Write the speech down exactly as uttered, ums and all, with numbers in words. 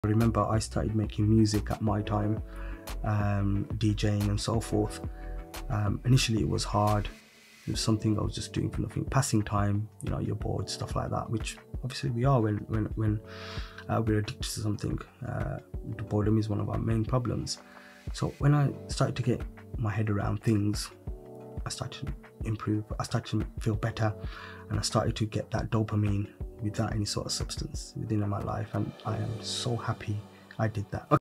I remember I started making music at my time, um, DJing and so forth. Um, initially it was hard. It was something I was just doing for nothing, passing time, you know, you're bored, stuff like that, which obviously we are when when, when uh, we're addicted to something. Uh, boredom is one of our main problems. So when I started to get my head around things, I started to improve, I started to feel better, and I started to get that dopamine without any sort of substance within my life, and I am so happy I did that.